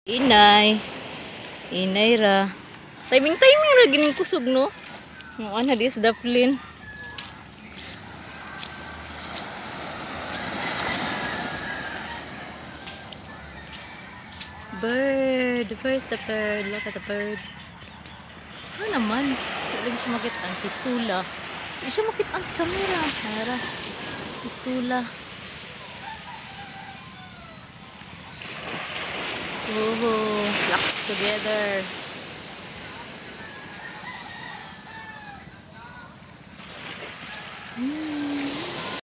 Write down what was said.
Inay. Inay ra. Timing ra gining kusog no. Yung ana dis daplin. Bird. Where's the bird? Look at the bird. Ano naman? Hindi siya makita ang pistula. Hindi siya makita ang camera. Hara. Pistula. Oh, flocks together.